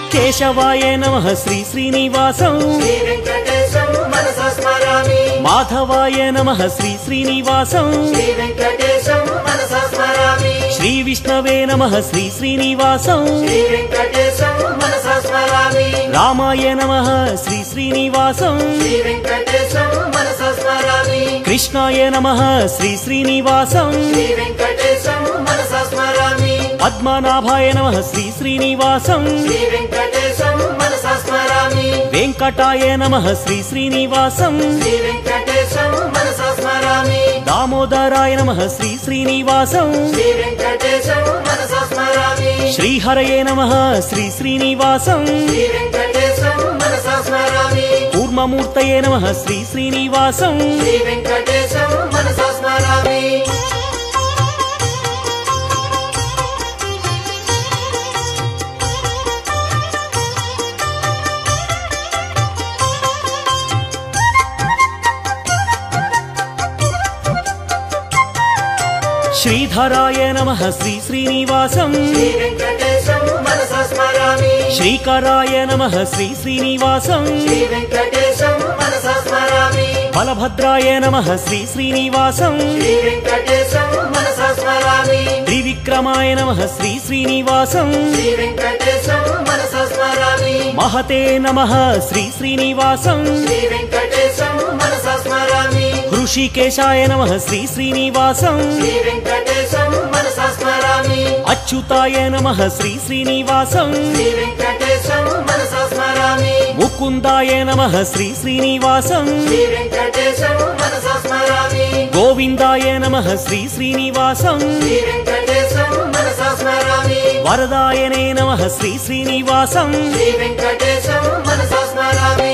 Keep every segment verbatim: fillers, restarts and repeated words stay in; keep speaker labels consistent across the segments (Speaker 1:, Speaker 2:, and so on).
Speaker 1: केशवाय नमः श्री श्रीनिवासं
Speaker 2: श्री वेंकटेशं मनसा स्मरामि
Speaker 1: माधवाय नमः श्री श्रीनिवासं
Speaker 2: श्री वेंकटेशं मनसा स्मरामि
Speaker 1: श्री विष्णवे नमः श्री श्रीनिवासं
Speaker 2: श्री वेंकटेशं मनसा स्मरामि
Speaker 1: रामाय नमः श्री श्रीनिवासं
Speaker 2: श्री वेंकटेशं मनसा स्मरामि
Speaker 1: कृष्णाय नमः श्री श्रीनिवासं
Speaker 2: श्री वेंकटेशं मनसा स्मरामि
Speaker 1: पद्मनाभाय नमः श्री श्रीनिवासं
Speaker 2: श्री वेंकटेशं मनसा स्मरामि
Speaker 1: वेंकटाय नमः श्री श्रीनिवासं
Speaker 2: श्री वेंकटेशं मनसा स्मरामि
Speaker 1: दामोदराय नमः श्री श्रीनिवासं
Speaker 2: श्री वेंकटेशं मनसा स्मरामि
Speaker 1: श्रीहरये नमः श्री श्रीनिवासं
Speaker 2: श्री वेंकटेशं मनसा स्मरामि
Speaker 1: कूर्ममूर्तये नमः श्री श्रीनिवासं
Speaker 2: श्री वेंकटेशं मनसा स्मरामि
Speaker 1: श्रीधराय नमः श्री श्रीनिवासं
Speaker 2: श्री वेंकटेशं मनसा स्मरामि
Speaker 1: श्रीकराय नमः श्री श्रीनिवासं
Speaker 2: श्री वेंकटेशं मनसा स्मरामि
Speaker 1: बलभद्राय नमः श्री श्रीनिवासं
Speaker 2: श्री वेंकटेशं मनसा स्मरामि
Speaker 1: त्रिविक्रमाय नमः श्री श्रीनिवासं
Speaker 2: श्री वेंकटेशं मनसा स्मरामि
Speaker 1: महते नमः श्री श्रीनिवासं
Speaker 2: श्री वेंकटेशं मनसा स्मरामि
Speaker 1: ऋषिकेशाय नमः श्री श्रीनिवासं
Speaker 2: श्री वेंकटेशं मनसा स्मरामि
Speaker 1: अच्युताय नमः श्री श्रीनिवासं
Speaker 2: श्री वेंकटेशं मनसा स्मरामि
Speaker 1: मुकुन्दाय नमः श्री श्रीनिवासं
Speaker 2: श्री वेंकटेशं मनसा स्मरामि
Speaker 1: गोविन्दाय नमः श्री श्रीनिवासं
Speaker 2: श्री वेंकटेशं मनसा स्मरामि
Speaker 1: वरदायने नमः श्री श्रीनिवासं
Speaker 2: श्री वेंकटेशं मनसा स्मरामि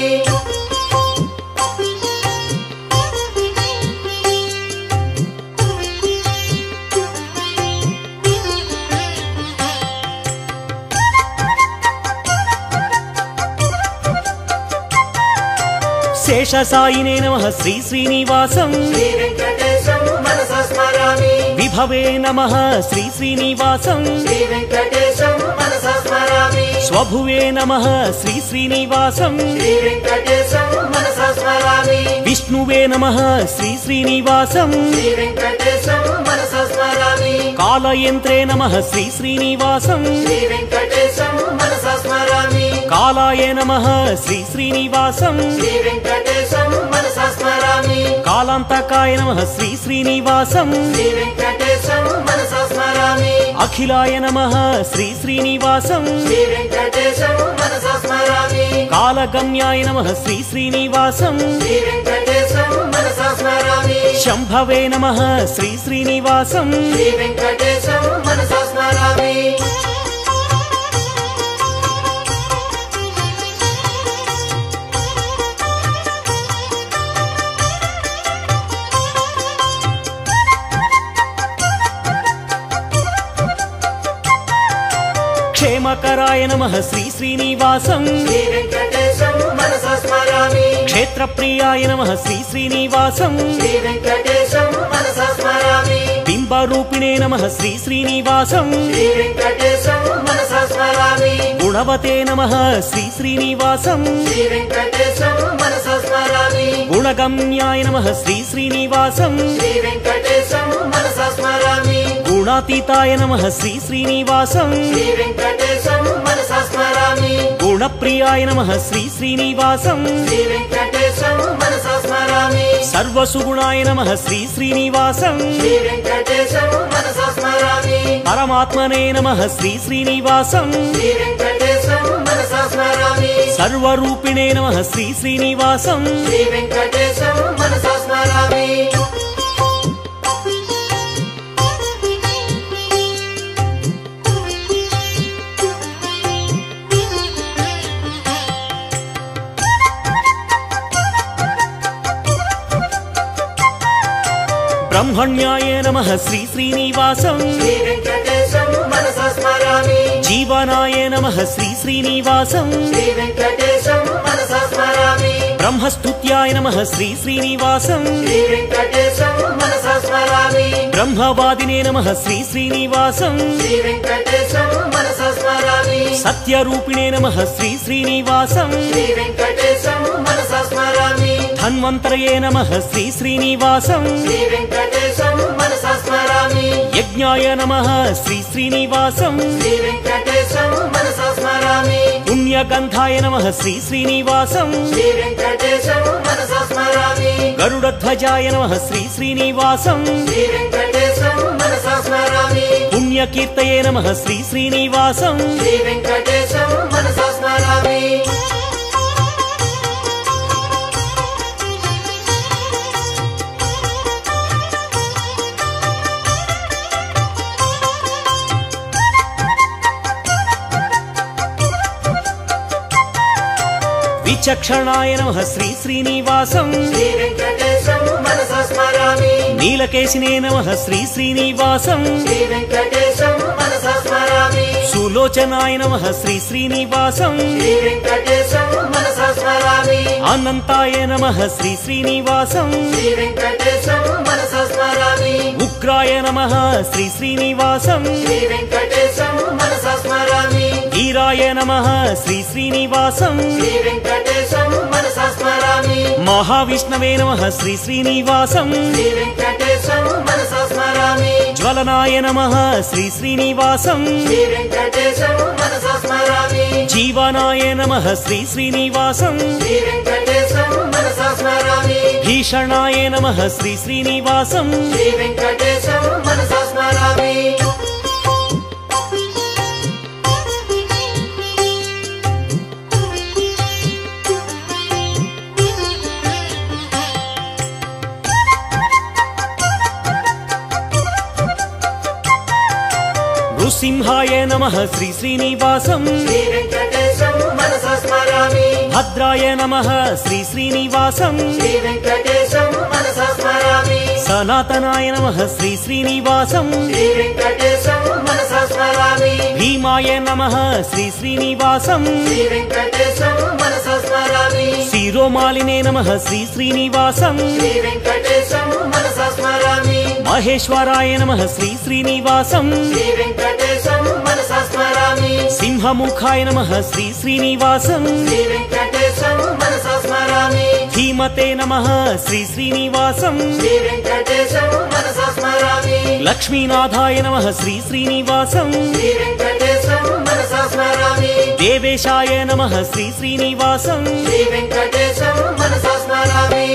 Speaker 1: शेषसायिने नमः श्री श्रीनिवासं
Speaker 2: श्री वेंकटेशं मनसा स्मरामि
Speaker 1: विभवे नमः श्री श्रीनिवासं
Speaker 2: श्री वेंकटेशं मनसा स्मरामि
Speaker 1: स्वभुवे नमः श्री श्रीनिवासं
Speaker 2: श्री वेंकटेशं मनसा स्मरामि
Speaker 1: विष्णुवे नमः श्री श्रीनिवासं
Speaker 2: श्री वेंकटेशं मनसा स्मरामि
Speaker 1: कालयन्त्रे नमः श्री श्रीनिवासं
Speaker 2: श्री वेंकटेशं मनसा स्मरामि
Speaker 1: कालाय नमः श्री श्रीनिवासं
Speaker 2: श्री वेंकटेशं मनसा स्मरामि
Speaker 1: कालान्तकाय नमः श्री श्रीनिवासं
Speaker 2: श्री वेंकटेशं मनसा स्मरामि
Speaker 1: अखिलाय नमः श्री श्रीनिवासं
Speaker 2: श्री वेंकटेशं मनसा स्मरामि
Speaker 1: कालगम्याय नमः श्री श्रीनिवासं
Speaker 2: श्री वेंकटेशं मनसा स्मरामि
Speaker 1: शम्भवे नमः श्री श्रीनिवासं
Speaker 2: श्री वेंकटेशं मनसा स्मरामि
Speaker 1: क्षेमकराय नमः श्री श्रीनिवासं
Speaker 2: श्री वेंकटेशं मनसा स्मरामि
Speaker 1: क्षेत्रप्रियाय नमः श्री श्रीनिवासं
Speaker 2: श्री वेंकटेशं मनसा स्मरामि
Speaker 1: बिम्बरूपिणे नमः श्री श्रीनिवासं
Speaker 2: श्री वेंकटेशं मनसा स्मरामि
Speaker 1: गुणवते नमः श्री श्रीनिवासं
Speaker 2: श्री वेंकटेशं मनसा स्मरामि
Speaker 1: गुणगम्याय नमः श्री श्रीनिवासं
Speaker 2: श्री वेंकटेशं मनसा स्मरामि
Speaker 1: गुणातीताय नमः श्री श्रीनिवासं
Speaker 2: श्री वेंकटेशं मनसा स्मरामि
Speaker 1: गुणप्रियाय नमः श्री श्रीनिवासं
Speaker 2: श्री वेंकटेशं मनसा स्मरामि
Speaker 1: सर्वसुगुणाय नमः श्री श्रीनिवासं
Speaker 2: श्री वेंकटेशं मनसा स्मरामि
Speaker 1: परमात्मने नमः श्री श्रीनिवासं
Speaker 2: श्री वेंकटेशं मनसा स्मरामि
Speaker 1: सर्वरूपिणे नमः श्री श्रीनिवासं
Speaker 2: श्री वेंकटेशं मनसा स्मरामि
Speaker 1: ब्रह्मण्याय नमः श्री श्रीनिवासं
Speaker 2: श्री वेंकटेशं मनसा स्मरामि
Speaker 1: जीवनाय नमः श्री श्रीनिवासं
Speaker 2: श्री वेंकटेशं मनसा स्मरामि
Speaker 1: ब्रह्मस्तुत्याय नमः श्री श्रीनिवासं
Speaker 2: श्री वेंकटेशं मनसा स्मरामि
Speaker 1: ब्रह्मवादिने नमः श्री श्रीनिवासं
Speaker 2: श्री वेंकटेशं मनसा स्मरामि
Speaker 1: సత్యరూపిణే నమః శ్రీ శ్రీనివాసం
Speaker 2: శ్రీ వెంకటేశం మనసా స్మరామి
Speaker 1: ధన్వంతరయే నమః శ్రీ శ్రీనివాసం
Speaker 2: శ్రీ వెంకటేశం మనసా స్మరామి
Speaker 1: యజ్ఞాయ నమః శ్రీ శ్రీనివాసం
Speaker 2: శ్రీ వెంకటేశం మనసా స్మరామి
Speaker 1: పుణ్యగంధాయ నమః శ్రీ శ్రీనివాసం
Speaker 2: శ్రీ వెంకటేశం మనసా స్మరామి
Speaker 1: గరుడధ్వజాయ నమః శ్రీ శ్రీనివాసం
Speaker 2: శ్రీ వెంకటేశం మనసా స్మరామి
Speaker 1: పుణ్యకీర్తయే నమః శ్రీ శ్రీనివాసం
Speaker 2: శ్రీ వెంకటేశం మనసా స్మరామి
Speaker 1: విచక్షణాయ నమః శ్రీ శ్రీనివాసం
Speaker 2: శ్రీ వెంకటేశం మనసా స్మరామి
Speaker 1: నీలకేశినే నమః శ్రీ శ్రీనివాసం
Speaker 2: శ్రీ వెంకటేశం మనసా స్మరామి
Speaker 1: సులోచనాయ నమః శ్రీ శ్రీనివాసం
Speaker 2: శ్రీ వెంకటేశం మనసా స్మరామి
Speaker 1: అనంతాయ నమః శ్రీ శ్రీనివాసం
Speaker 2: శ్రీ వెంకటేశం మనసా స్మరామి
Speaker 1: ఉగ్రాయ నమః శ్రీ శ్రీనివాసం
Speaker 2: శ్రీ వెంకటేశం మనసా స్మరామి
Speaker 1: ధీరాయ నమః శ్రీ శ్రీనివాసం
Speaker 2: శ్రీ వెంకటేశం మనసా స్మరామి
Speaker 1: మహావిష్ణవే నమః శ్రీ శ్రీనివాసం
Speaker 2: శ్రీ వెంకటేశం మనసా స్మరామి
Speaker 1: జ్వలనాయ నమః శ్రీ శ్రీనివాసం
Speaker 2: శ్రీ వెంకటేశం మనసా స్మరామి
Speaker 1: జీవనాయ నమః శ్రీ శ్రీనివాసం
Speaker 2: శ్రీ వెంకటేశం మనసా స్మరామి
Speaker 1: భీషణాయ నమః శ్రీ శ్రీనివాసం
Speaker 2: శ్రీ వెంకటేశం మనసా స్మరామి
Speaker 1: నృసింహాయ నమః శ్రీ శ్రీనివాసం
Speaker 2: శ్రీ వెంకటేశం మనసా స్మరామి
Speaker 1: భద్రాయ నమః శ్రీ శ్రీనివాసం
Speaker 2: శ్రీ వెంకటేశం మనసా స్మరామి
Speaker 1: సనాతనాయ నమః శ్రీ శ్రీనివాసం
Speaker 2: శ్రీ వెంకటేశం మనసా స్మరామి
Speaker 1: భీమాయ నమః శ్రీ శ్రీనివాసం
Speaker 2: శ్రీ వెంకటేశం మనసా స్మరామి
Speaker 1: శిరోమాలినే నమః శ్రీ శ్రీనివాసం
Speaker 2: శ్రీ వెంకటేశం మనసా స్మరామి
Speaker 1: మహేశ్వరాయ నమః శ్రీ శ్రీనివాసం
Speaker 2: శ్రీ వెంకటేశం మనసా స్మరామి
Speaker 1: సింహముఖాయ నమః శ్రీ శ్రీనివాసం
Speaker 2: శ్రీ వెంకటేశం మనసా స్మరామి
Speaker 1: ధీమతే నమః శ్రీ శ్రీనివాసం
Speaker 2: శ్రీ వెంకటేశం మనసా స్మరామి
Speaker 1: లక్ష్మీనాథాయ నమః శ్రీ శ్రీనివాసం
Speaker 2: శ్రీ వెంకటేశం మనసా స్మరామి
Speaker 1: దేవేశాయ నమః శ్రీ శ్రీనివాసం
Speaker 2: శ్రీ వెంకటేశం మనసా స్మరామి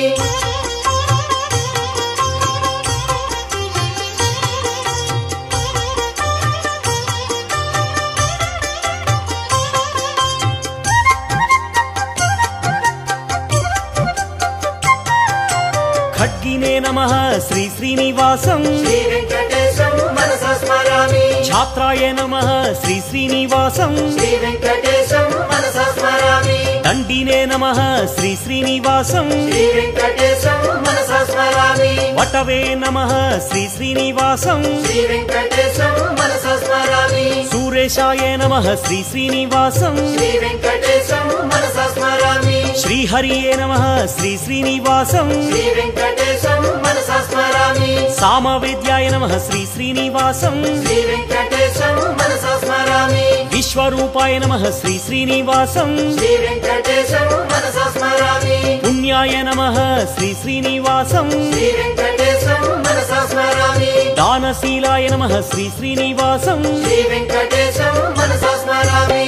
Speaker 1: ఖడ్గినే నమః శ్రీ శ్రీనివాసం
Speaker 2: శ్రీ వెంకటేశం మనసా స్మరామి
Speaker 1: ఛాత్రాయ నమః శ్రీ శ్రీనివాసం
Speaker 2: శ్రీ వెంకటేశం మనసా స్మరామి
Speaker 1: దండినే నమః శ్రీ శ్రీనివాసం
Speaker 2: శ్రీ వెంకటేశం మనసా స్మరామి
Speaker 1: వటవే నమః శ్రీ శ్రీనివాసం
Speaker 2: శ్రీ వెంకటేశం మనసా స్మరామి
Speaker 1: సూరేశాయ నమః శ్రీ శ్రీనివాసం
Speaker 2: శ్రీ వెంకటేశం మనసా స్మరామి
Speaker 1: శ్రీహరియే నమః శ్రీ శ్రీనివాసం
Speaker 2: శ్రీ వెంకటేశం మనసా స్మరామి
Speaker 1: సామవేద్యాయ నమః శ్రీ శ్రీనివాసం
Speaker 2: శ్రీ వెంకటేశం మనసా స్మరామి
Speaker 1: విశ్వరూపాయ నమః శ్రీ శ్రీనివాసం
Speaker 2: శ్రీ వెంకటేశం మనసా స్మరామి
Speaker 1: పుణ్యాయ నమః శ్రీ శ్రీనివాసం
Speaker 2: శ్రీ వెంకటేశం మనసా స్మరామి
Speaker 1: దానశీలాయ నమః శ్రీ శ్రీనివాసం
Speaker 2: శ్రీ వెంకటేశం మనసా స్మరామి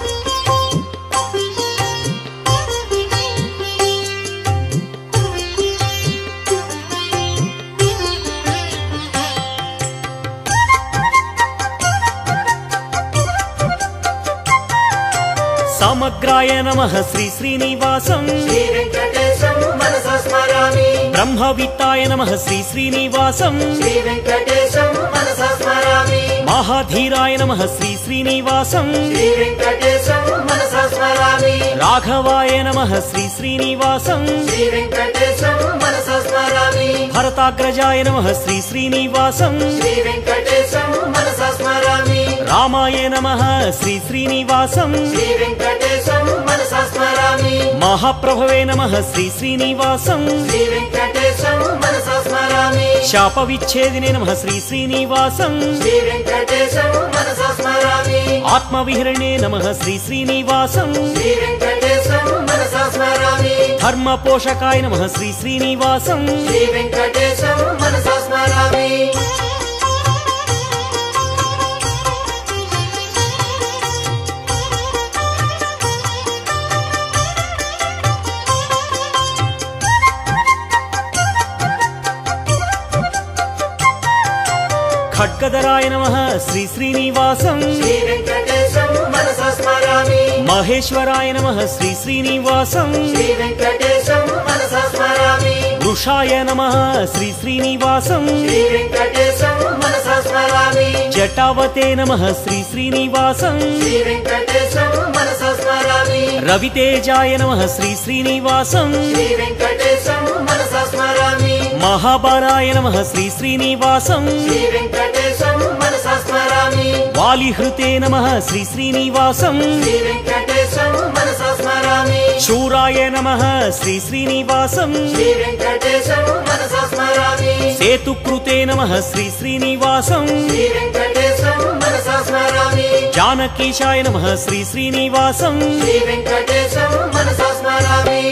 Speaker 1: సమగ్రాయ నమః శ్రీ శ్రీనివాసం
Speaker 2: శ్రీ వెంకటేశం మనసా స్మరామి
Speaker 1: బ్రహ్మవిత్తాయ నమః శ్రీ శ్రీనివాసం
Speaker 2: శ్రీ వెంకటేశం మనసా స్మరామి
Speaker 1: మహాధీరాయ నమః శ్రీ శ్రీనివాసం
Speaker 2: శ్రీ వెంకటేశం మనసా స్మరామి
Speaker 1: రాఘవాయ నమః శ్రీ శ్రీనివాసం
Speaker 2: శ్రీ వెంకటేశం మనసా స్మరామి
Speaker 1: భరతాగ్రజాయ నమః శ్రీ శ్రీనివాసం
Speaker 2: శ్రీ వెంకటేశం మనసా స్మరామి
Speaker 1: రామాయ నమః శ్రీ శ్రీనివాసం
Speaker 2: శ్రీ వెంకటేశం మనసా స్మరామి
Speaker 1: మహాప్రభవే నమః శ్రీ శ్రీనివాసం
Speaker 2: శ్రీ వెంకటేశం మనసా స్మరామి స్మరామి
Speaker 1: శాప విచ్ఛేదినే నమః శ్రీ శ్రీనివాసం
Speaker 2: శ్రీ వెంకటేశం మనసా స్మరామి
Speaker 1: ఆత్మ విహరణే నమః శ్రీ శ్రీనివాసం
Speaker 2: శ్రీ వెంకటేశం మనసా స్మరామి
Speaker 1: ధర్మ పోషకాయ నమః శ్రీ శ్రీనివాసం
Speaker 2: శ్రీ వెంకటేశం మనసా స్మరామి
Speaker 1: ఖడ్గధరాయ నమః శ్రీ శ్రీనివాసం
Speaker 2: శ్రీ వెంకటేశం మనసా స్మరామి
Speaker 1: మహేశ్వరాయ నమః శ్రీ శ్రీనివాసం
Speaker 2: శ్రీ వెంకటేశం మనసా స్మరామి
Speaker 1: వృషాయ నమః శ్రీ శ్రీనివాసం
Speaker 2: శ్రీ వెంకటేశం మనసా స్మరామి
Speaker 1: జటావతే నమః శ్రీ శ్రీనివాసం
Speaker 2: శ్రీ వెంకటేశం మనసా స్మరామి
Speaker 1: రవితేజాయ నమః శ్రీ శ్రీనివాసం
Speaker 2: శ్రీ వెంకటేశం మనసా స్మరామి
Speaker 1: మహాబలాయ నమః శ్రీ శ్రీనివాసం
Speaker 2: శ్రీ వెంకటేశం మనసా స్మరామి
Speaker 1: వాలిహృతే నమః శ్రీ శ్రీనివాసం
Speaker 2: శ్రీ వెంకటేశం మనసా స్మరామి
Speaker 1: శూరాయ నమః శ్రీ శ్రీనివాసం
Speaker 2: శ్రీ వెంకటేశం మనసా స్మరామి
Speaker 1: సేతుకృతే నమః శ్రీ శ్రీనివాసం
Speaker 2: శ్రీ వెంకటేశం మనసా స్మరామి
Speaker 1: జానకీశాయ నమః శ్రీ శ్రీనివాసం
Speaker 2: శ్రీ వెంకటేశం మనసా స్మరామి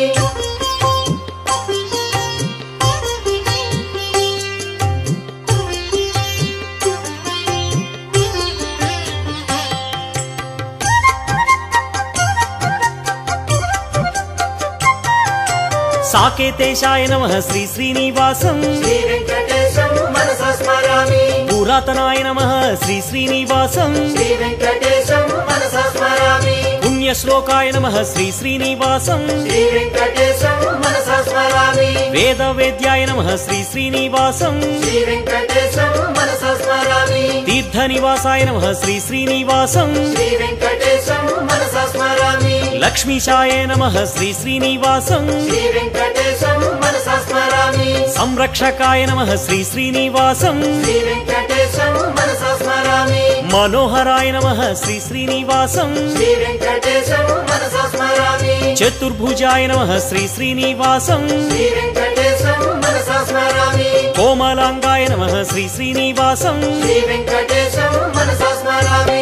Speaker 1: సాకేతేశాయ నమః శ్రీ శ్రీనివాసం
Speaker 2: శ్రీ వెంకటేశం మనసా స్మరామి
Speaker 1: పురాతనాయ నమః శ్రీ శ్రీనివాసం
Speaker 2: శ్రీ వెంకటేశం మనసా స్మరామి
Speaker 1: పుణ్యశ్లోకాయ నమః శ్రీ శ్రీనివాసం
Speaker 2: శ్రీ వెంకటేశం మనసా స్మరామి
Speaker 1: వేదవేద్యాయ నమః శ్రీ శ్రీనివాసం
Speaker 2: శ్రీ వెంకటేశం మనసా స్మరామి
Speaker 1: తీర్థనివాసాయ నమః శ్రీ శ్రీనివాసం
Speaker 2: శ్రీ వెంకటేశం మనసా స్మరామి
Speaker 1: లక్ష్మీశాయ నమః శ్రీ శ్రీనివాసం
Speaker 2: శ్రీ వెంకటేశం మనసా స్మరామి
Speaker 1: సంరక్షకాయ నమః శ్రీ శ్రీనివాసం
Speaker 2: శ్రీ వెంకటేశం మనసా స్మరామి
Speaker 1: మనోహరాయ నమః శ్రీ శ్రీనివాసం
Speaker 2: శ్రీ వెంకటేశం మనసా స్మరామి
Speaker 1: చతుర్భుజాయ నమః శ్రీ శ్రీనివాసం
Speaker 2: శ్రీ వెంకటేశం మనసా స్మరామి
Speaker 1: కోమలాంగాయ నమః శ్రీ శ్రీనివాసం
Speaker 2: శ్రీ వెంకటేశం మనసా స్మరామి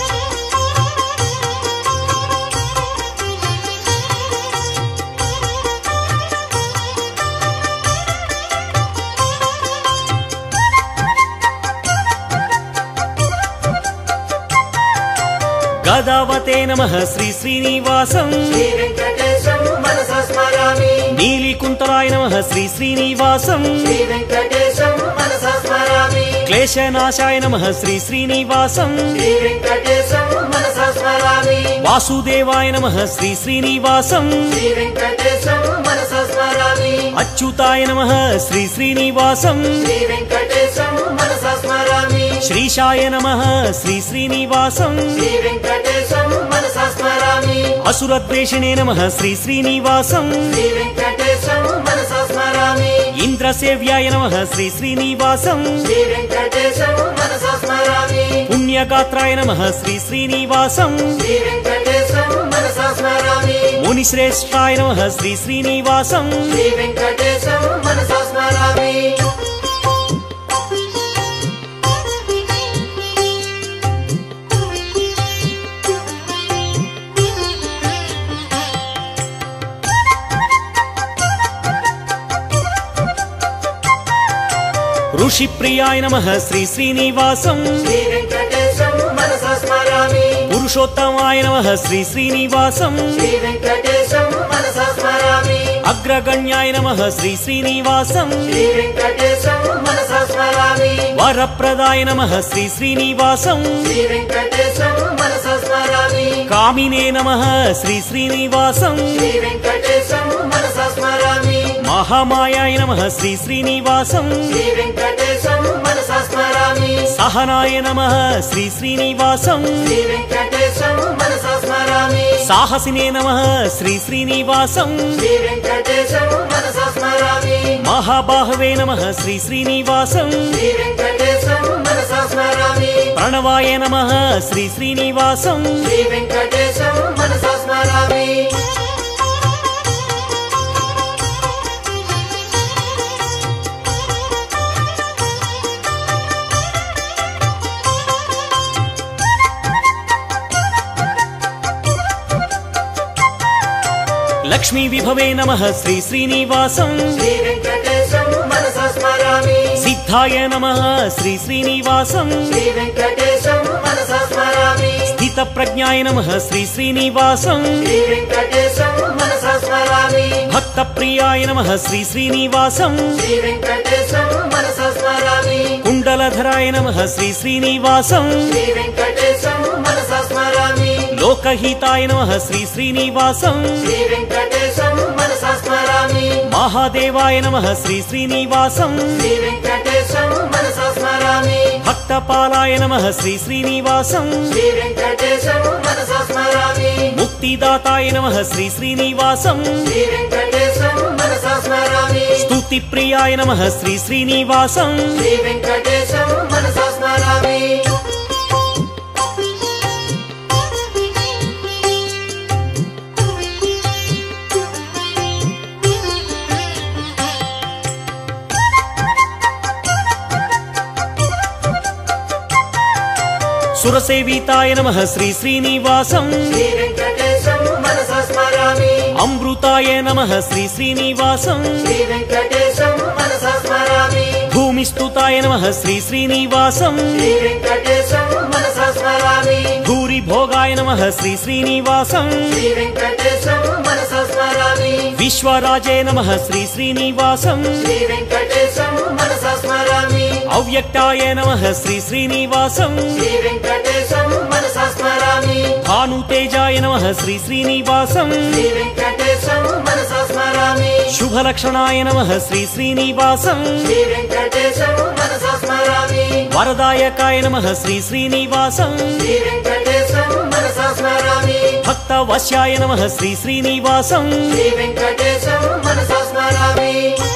Speaker 1: గదావతే నమః శ్రీ శ్రీనివాసం
Speaker 2: శ్రీ వెంకటేశం మనసా స్మరామి
Speaker 1: నీలికుంతలాయ నమః శ్రీ శ్రీనివాసం
Speaker 2: శ్రీ వెంకటేశం మనసా స్మరామి
Speaker 1: క్లేశనాశాయ నమః శ్రీ శ్రీనివాసం
Speaker 2: శ్రీ వెంకటేశం మనసా స్మరామి
Speaker 1: వాసుదేవాయ నమః శ్రీ శ్రీనివాసం
Speaker 2: శ్రీ వెంకటేశం మనసా స్మరామి
Speaker 1: అచ్యుతాయ నమః శ్రీ శ్రీనివాసం
Speaker 2: శ్రీ వెంకటేశం మనసా స్మరామి
Speaker 1: శ్రీశాయ నమః శ్రీ శ్రీనివాసం
Speaker 2: శ్రీ వెంకటేశం మనసా స్మరామి
Speaker 1: అసురద్వేషిణే నమః శ్రీ శ్రీనివాసం
Speaker 2: శ్రీ వెంకటేశం మనసా స్మరామి
Speaker 1: ఇంద్రసేవ్యాయ నమః శ్రీ శ్రీనివాసం
Speaker 2: శ్రీ వెంకటేశం మనసా స్మరామి
Speaker 1: పుణ్యగాత్రాయ నమః శ్రీ శ్రీనివాసం
Speaker 2: శ్రీ వెంకటేశం మనసా స్మరామి
Speaker 1: మునిశ్రేష్ఠాయ నమః శ్రీ శ్రీనివాసం
Speaker 2: శ్రీ వెంకటేశం మనసా స్మరామి
Speaker 1: ఋషిప్రియాయ నమః శ్రీ శ్రీనివాసం
Speaker 2: శ్రీ వెంకటేశం మనసా స్మరామి
Speaker 1: పురుషోత్తమాయ నమః శ్రీ శ్రీనివాసం
Speaker 2: శ్రీ వెంకటేశం మనసా స్మరామి
Speaker 1: అగ్రగణ్యాయ నమః శ్రీ శ్రీనివాసం
Speaker 2: శ్రీ వెంకటేశం మనసా స్మరామి
Speaker 1: వరప్రదాయ నమః శ్రీ శ్రీనివాసం
Speaker 2: శ్రీ వెంకటేశం మనసా స్మరామి
Speaker 1: కామినే నమః శ్రీ శ్రీనివాసం
Speaker 2: శ్రీ వెంకటేశం మనసా స్మరామి
Speaker 1: మహామాయాయ నమః శ్రీ శ్రీనివాసం
Speaker 2: శ్రీ వెంకటేశం మనసా స్మరామి
Speaker 1: సహనాయ నమః శ్రీ శ్రీనివాసం
Speaker 2: శ్రీ వెంకటేశం మనసా స్మరామి
Speaker 1: సాహసినే నమః శ్రీ శ్రీనివాసం
Speaker 2: శ్రీ వెంకటేశం మనసా స్మరామి
Speaker 1: మహాబాహవే నమః శ్రీ శ్రీనివాసం
Speaker 2: శ్రీ వెంకటేశం మనసా స్మరామి
Speaker 1: ప్రణవాయ నమః శ్రీ శ్రీనివాసం
Speaker 2: శ్రీ వెంకటేశం మనసా స్మరామి
Speaker 1: లక్ష్మీ విభవే నమః శ్రీ శ్రీనివాసం
Speaker 2: శ్రీ వెంకటేశం మనసా స్మరామి
Speaker 1: సిద్ధాయ నమః శ్రీ శ్రీనివాసం
Speaker 2: శ్రీ వెంకటేశం మనసా స్మరామి
Speaker 1: స్థిత ప్రజ్ఞాయ నమః శ్రీ శ్రీనివాసం
Speaker 2: శ్రీ వెంకటేశం మనసా స్మరామి
Speaker 1: భక్త ప్రియాయ నమః శ్రీ శ్రీనివాసం
Speaker 2: శ్రీ వెంకటేశం మనసా స్మరామి
Speaker 1: కుండలధరాయ నమః శ్రీ శ్రీనివాసం
Speaker 2: శ్రీ వెంకటేశం మనసా స్మరామి
Speaker 1: లోకహితాయ నమః శ్రీ శ్రీనివాసం
Speaker 2: శ్రీ వెంకటేశం మనసా స్మరామి
Speaker 1: మహాదేవాయ నమః శ్రీ శ్రీనివాసం
Speaker 2: శ్రీ వెంకటేశం మనసా స్మరామి
Speaker 1: భక్తపాలాయ నమః శ్రీ శ్రీనివాసం
Speaker 2: శ్రీ వెంకటేశం మనసా స్మరామి
Speaker 1: ముక్తిదాతాయ నమః శ్రీ శ్రీనివాసం
Speaker 2: శ్రీ వెంకటేశం మనసా స్మరామి
Speaker 1: స్తుతి ప్రియాయ నమః శ్రీ శ్రీనివాసం
Speaker 2: శ్రీ వెంకటేశం మనసా స్మరామి
Speaker 1: సురసేవితాయ నమః శ్రీ శ్రీనివాసం
Speaker 2: శ్రీ వెంకటేశం మనసా స్మరామి
Speaker 1: అమృతాయ నమః శ్రీ శ్రీనివాసం
Speaker 2: శ్రీ వెంకటేశం మనసా స్మరామి
Speaker 1: భూమిస్తుతాయ నమః శ్రీ శ్రీనివాసం
Speaker 2: శ్రీ వెంకటేశం మనసా స్మరామి
Speaker 1: భూరి భోగాయ నమః శ్రీ శ్రీనివాసం
Speaker 2: శ్రీ వెంకటేశం మనసా స్మరామి
Speaker 1: విశ్వరాజే నమః శ్రీ శ్రీనివాసం
Speaker 2: శ్రీ వెంకటేశం మనసా స్మరామి
Speaker 1: అవ్యక్తాయ నమః శ్రీ శ్రీనివాసం
Speaker 2: శ్రీ వెంకటేశం మనసా స్మరామి
Speaker 1: భానుతేజాయ నమః శ్రీ శ్రీనివాసం
Speaker 2: శ్రీ వెంకటేశం మనసా స్మరామి
Speaker 1: శుభలక్షణాయ నమః శ్రీ శ్రీనివాసం
Speaker 2: శ్రీ వెంకటేశం మనసా స్మరామి
Speaker 1: వరదాయకాయ నమః శ్రీ శ్రీనివాసం
Speaker 2: శ్రీ వెంకటేశం మనసా స్మరామి
Speaker 1: భక్తవశ్యాయ నమః శ్రీ శ్రీనివాసం
Speaker 2: శ్రీ వెంకటేశం మనసా స్మరామి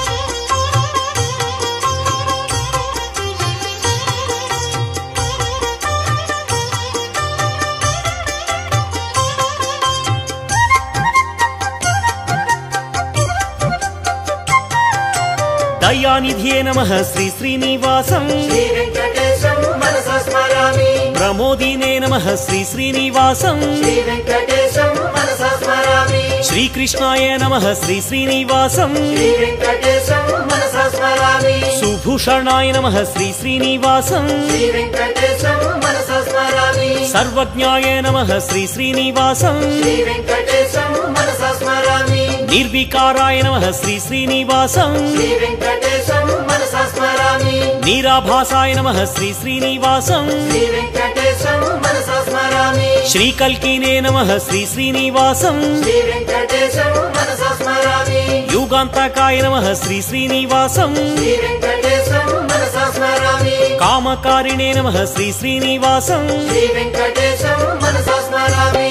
Speaker 1: దయానిధియే నమః శ్రీ శ్రీనివాసం
Speaker 2: శ్రీ వెంకటేశం మనసా స్మరామి
Speaker 1: ప్రమోదినే నమః శ్రీ శ్రీనివాసం
Speaker 2: శ్రీ వెంకటేశం మనసా స్మరామి
Speaker 1: శ్రీకృష్ణాయ నమః శ్రీ శ్రీనివాసం
Speaker 2: శ్రీ వెంకటేశం మనసా స్మరామి
Speaker 1: సుభూషణాయ నమః శ్రీ శ్రీనివాసం
Speaker 2: శ్రీ వెంకటేశం మనసా స్మరామి
Speaker 1: సర్వజ్ఞాయ నమః శ్రీ శ్రీనివాసం
Speaker 2: శ్రీ వెంకటేశం మనసా స్మరామి
Speaker 1: నిర్వికారాయ నమః శ్రీ శ్రీనివాసం
Speaker 2: శ్రీ వెంకటేశం మనసా స్మరామి
Speaker 1: నీరాభాసాయ నమః శ్రీ శ్రీనివాసం
Speaker 2: శ్రీ వెంకటేశం మనసా స్మరామి
Speaker 1: శ్రీకల్కినే నమః శ్రీ శ్రీనివాసం
Speaker 2: శ్రీ వెంకటేశం మనసా స్మరామి
Speaker 1: యుగాంతకాయ నమః శ్రీ శ్రీనివాసం
Speaker 2: శ్రీ వెంకటేశం మనసా స్మరామి
Speaker 1: కామకారిణే నమః శ్రీ శ్రీనివాసం
Speaker 2: శ్రీ వెంకటేశం మనసా స్మరామి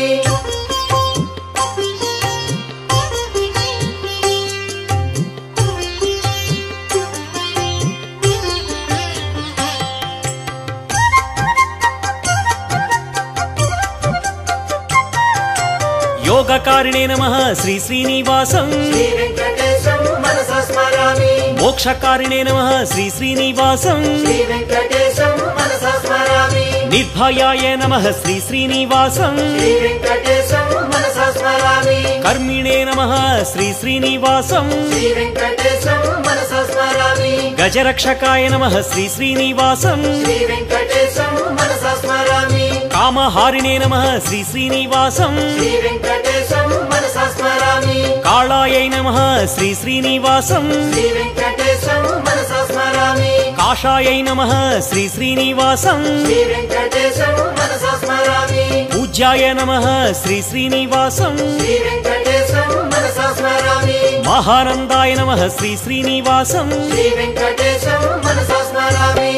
Speaker 1: యోగకారిణే నమః శ్రీ శ్రీనివాసం
Speaker 2: శ్రీ వెంకటేశం మనసా స్మరామి
Speaker 1: మోక్షకారిణే నమః శ్రీ శ్రీనివాసం
Speaker 2: శ్రీ వెంకటేశం మనసా స్మరామి
Speaker 1: నిర్భయాయ నమః శ్రీ శ్రీనివాసం
Speaker 2: శ్రీ వెంకటేశం మనసా స్మరామి
Speaker 1: కర్మిణే నమః శ్రీ శ్రీనివాసం
Speaker 2: శ్రీ వెంకటేశం మనసా స్మరామి
Speaker 1: గజరక్షకాయ నమః శ్రీ శ్రీనివాసం
Speaker 2: శ్రీ వెంకటేశం మనసా స్మరామి
Speaker 1: కామహారిణే నమః శ్రీ శ్రీనివాసం
Speaker 2: శ్రీ వెంకటేశం మనసా స్మరామి
Speaker 1: కాళాయై నమః శ్రీ శ్రీనివాసం
Speaker 2: శ్రీ వెంకటేశం మనసా స్మరామి
Speaker 1: కాషాయై నమః శ్రీ శ్రీనివాసం
Speaker 2: శ్రీ వెంకటేశం మనసా స్మరామి
Speaker 1: పూజ్యాయ నమః శ్రీ శ్రీనివాసం
Speaker 2: శ్రీ వెంకటేశం మనసా స్మరామి
Speaker 1: మహానందాయ నమః శ్రీ శ్రీనివాసం
Speaker 2: శ్రీ వెంకటేశం మనసా స్మరామి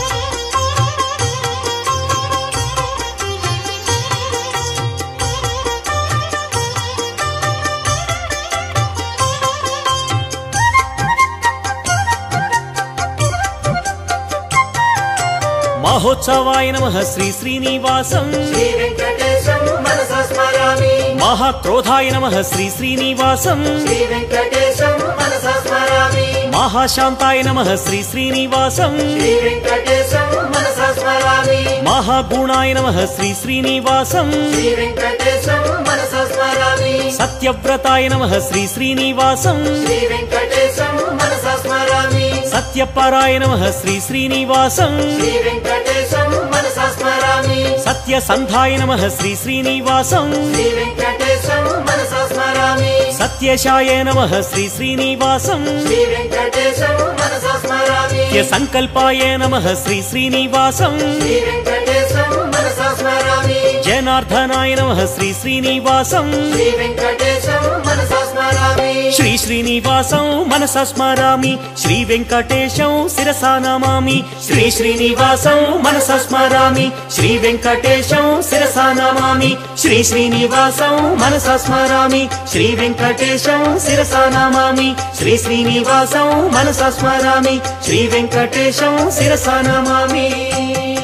Speaker 1: మహోత్సవాయ నమః శ్రీ శ్రీనివాసం
Speaker 2: శ్రీ వెంకటేశం మనసా స్మరామి
Speaker 1: మహాక్రోధాయ నమః శ్రీ శ్రీనివాసం
Speaker 2: శ్రీ వెంకటేశం మనసా స్మరామి
Speaker 1: మహాశాంతాయ నమః శ్రీ శ్రీనివాసం
Speaker 2: శ్రీ వెంకటేశం మనసా స్మరామి
Speaker 1: మహాగుణాయ నమః శ్రీ శ్రీనివాసం
Speaker 2: శ్రీ వెంకటేశం మనసా స్మరామి
Speaker 1: సత్య సత్యవ్రతాయ నమః శ్రీ శ్రీనివాసం
Speaker 2: శ్రీ వెంకటేశం మనసా స్మరామి
Speaker 1: సత్యపరాయ నమః శ్రీ శ్రీనివాసం
Speaker 2: శ్రీ వెంకటేశం మనసా స్మరామి
Speaker 1: సత్యసంధాయ నమః శ్రీ శ్రీనివాసం
Speaker 2: శ్రీ వెంకటేశం మనసా స్మరామి
Speaker 1: సత్యశాయ నమః శ్రీ శ్రీనివాసం
Speaker 2: శ్రీ వెంకటేశం మనసా స్మరామి
Speaker 1: సంకల్పాయ నమః శ్రీ శ్రీనివాసం
Speaker 2: శ్రీ వెంకటేశం మనసా స్మరామి
Speaker 1: జనార్దనాయ నమః శ్రీ శ్రీనివాసం
Speaker 2: శ్రీ వెంకటేశం మనసా స్మరామి
Speaker 1: శ్రీ శ్రీనివాసం మనసా స్మరామి శ్రీ వెంకటేశం శిరసా నమామి శ్రీ శ్రీనివాసం మనసా స్మరామి శ్రీ వెంకటేశం శిరసా నమామి శ్రీ శ్రీనివాసం మనసా స్మరామి శ్రీ వెంకటేశం శిరసా నమామి శ్రీ శ్రీనివాసం మనసా స్మరామి శ్రీ వెంకటేశం శిరసా నమామి